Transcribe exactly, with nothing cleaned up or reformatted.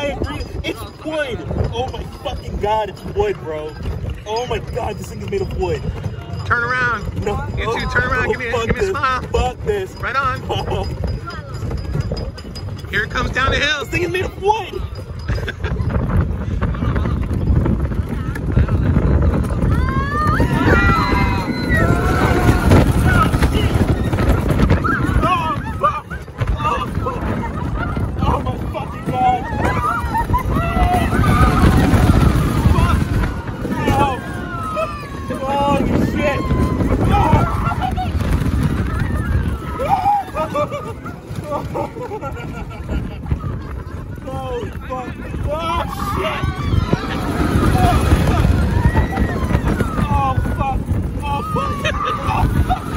I agree. It's wood. Oh my fucking god, it's wood, bro. Oh my god, this thing is made of wood. Turn around. No. You oh, two, turn around. Oh, give me, fuck give me a this. smile. Fuck this. Right on. Oh. Here it comes down the hill. This thing is made of wood. Holy fuck. Oh shit! Oh fuck! Oh fuck! Oh fuck!